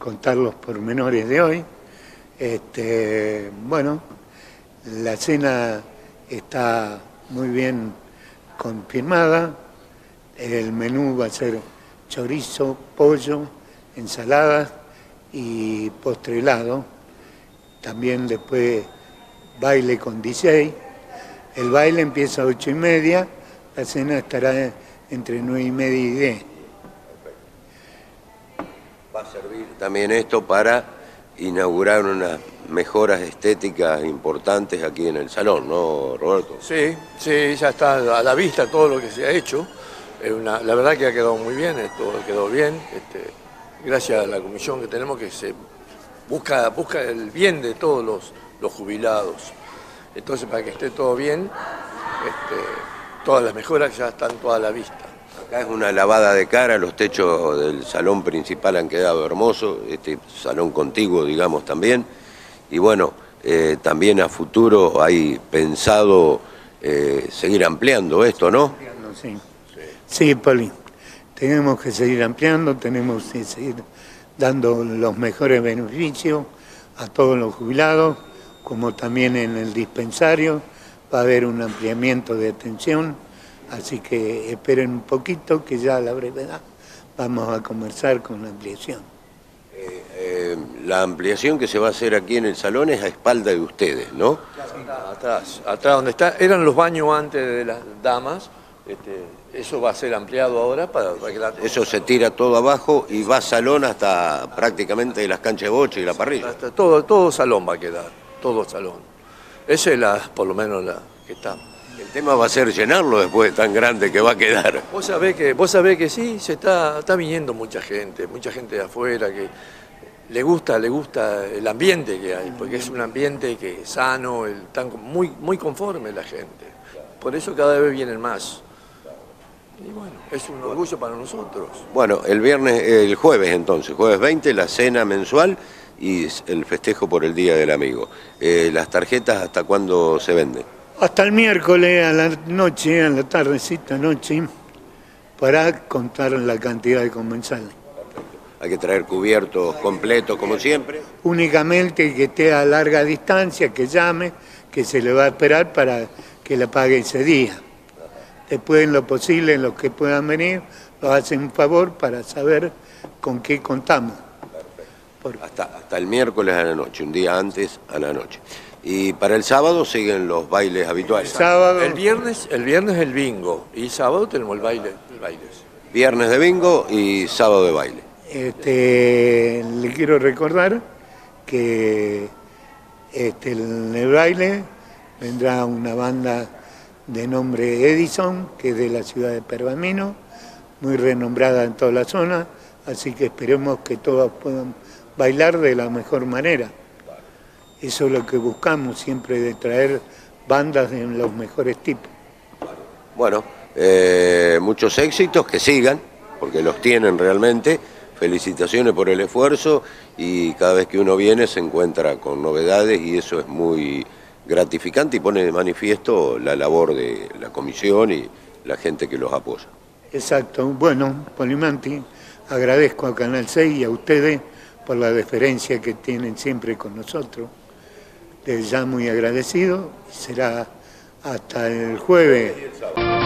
contar los pormenores de hoy. Bueno, la cena está muy bien confirmada. El menú va a ser chorizo, pollo, ensaladas y postre helado. También después baile con DJ. El baile empieza a 8:30, la cena estará entre 9:30 y 10. Va a servir también esto para inaugurar unas mejoras estéticas importantes aquí en el salón, ¿no, Roberto? Sí, ya está a la vista todo lo que se ha hecho. La verdad que ha quedado muy bien, esto quedó bien. Gracias a la comisión que tenemos que se busca el bien de todos los jubilados. Entonces, para que esté todo bien, todas las mejoras ya están todas a la vista. Acá es una lavada de cara, los techos del salón principal han quedado hermosos, este salón contiguo, digamos, también. Y bueno, también a futuro hay pensado seguir ampliando esto, ¿no? Sí, Poli, tenemos que seguir ampliando, tenemos que seguir dando los mejores beneficios a todos los jubilados, como también en el dispensario va a haber un ampliamiento de atención, así que esperen un poquito que ya a la brevedad vamos a comenzar con la ampliación. La ampliación que se va a hacer aquí en el salón es a espalda de ustedes, ¿no? Atrás donde eran los baños antes de las damas, eso va a ser ampliado ahora para que Eso se tira todo abajo y va salón hasta prácticamente las canchas de boche y la parrilla. Hasta todo salón va a quedar, todo salón. Esa es por lo menos la que está. El tema va a ser llenarlo después de tan grande que va a quedar. Vos sabés que sí, está viniendo mucha gente de afuera que le gusta el ambiente que hay, porque es un ambiente que es sano, están muy conforme la gente. Por eso cada vez vienen más. Y bueno, es un orgullo para nosotros. Bueno, el jueves entonces, jueves 20, la cena mensual y el festejo por el Día del Amigo. ¿Las tarjetas hasta cuándo se venden? Hasta el miércoles a la noche, a la tardecita noche, para contar la cantidad de comensales. Hay que traer cubiertos completos como siempre. Únicamente que esté a larga distancia, que llame, que se le va a esperar para que la pague ese día. Después, en lo posible, los que puedan venir, nos hacen un favor para saber con qué contamos. Hasta el miércoles a la noche, un día antes a la noche. Y para el sábado siguen los bailes habituales. El viernes el bingo y sábado tenemos el baile. Viernes de bingo y sábado de baile. Le quiero recordar que en el baile vendrá una banda de nombre Edison, que es de la ciudad de Pergamino, muy renombrada en toda la zona, así que esperemos que todos puedan bailar de la mejor manera. Eso es lo que buscamos siempre, de traer bandas de los mejores tipos. Bueno, muchos éxitos, que sigan, porque los tienen realmente. Felicitaciones por el esfuerzo y cada vez que uno viene se encuentra con novedades y eso es muy gratificante y pone de manifiesto la labor de la comisión y la gente que los apoya. Exacto. Bueno, Polimanti, agradezco a Canal 6 y a ustedes por la deferencia que tienen siempre con nosotros. Desde ya muy agradecido. Será hasta el jueves.